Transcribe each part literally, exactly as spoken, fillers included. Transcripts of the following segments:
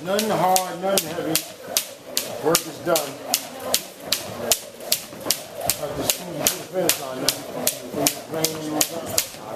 Nothing hard, nothing heavy. Work is done. Have to squeeze the finish on that. Playing you done.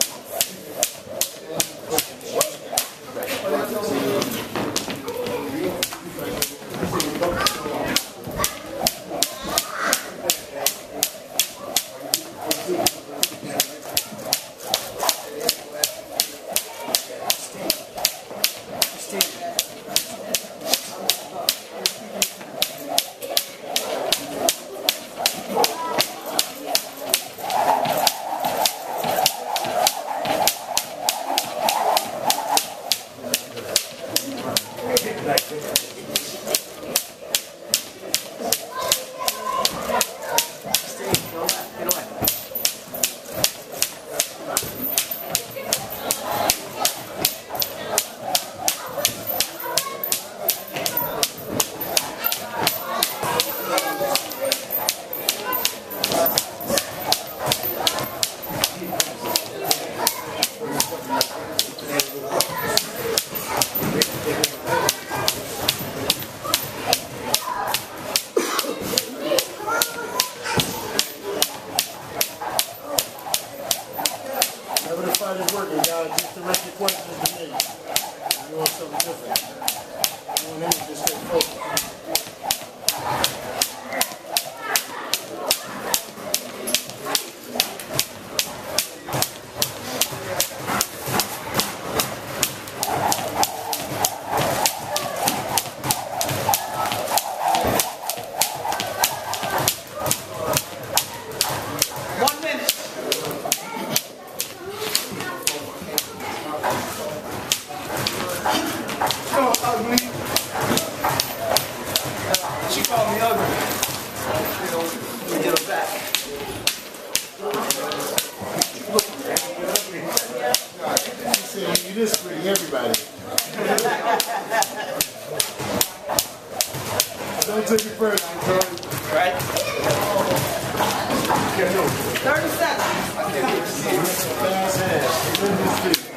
Whenever the fight is working, you gotta just direct your questions to me. You want something different. You want him to just stay focused. Ugly. She called me ugly. You know, we get her back. She said, you this pretty, everybody. Don't take it personal, Jordan. Right? thirty seconds. Fast hands.